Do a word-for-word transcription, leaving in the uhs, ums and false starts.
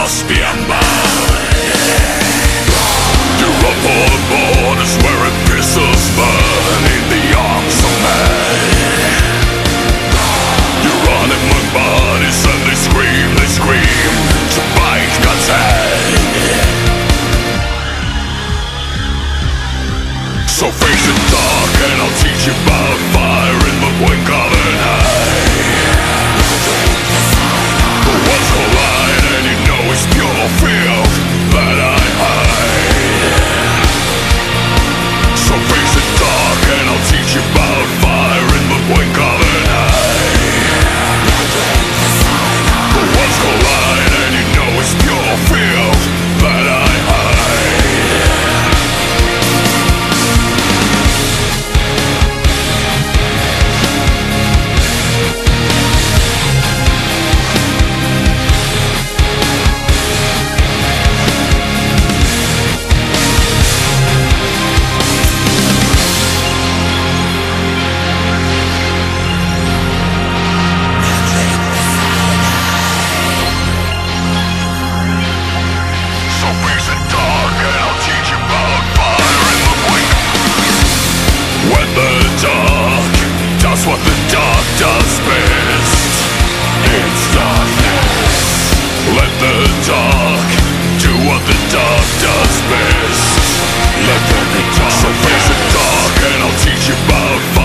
Caspian you're up on borders where epistles burn in the arms of man. You're on among bodies and they scream, they scream to bite God's hand. So face it dark and I'll teach you about fire in the blink of an eye. The worlds collide and you know it's pure field that I hide. So face it dark and I'll teach you about fire in the blink of an eye. The worlds collide and you know it's pure field that I hide. What the dark does best. It's darkness. Let the dark do what the dark does best. Let there be dark. So face it dark and I'll teach you about fire.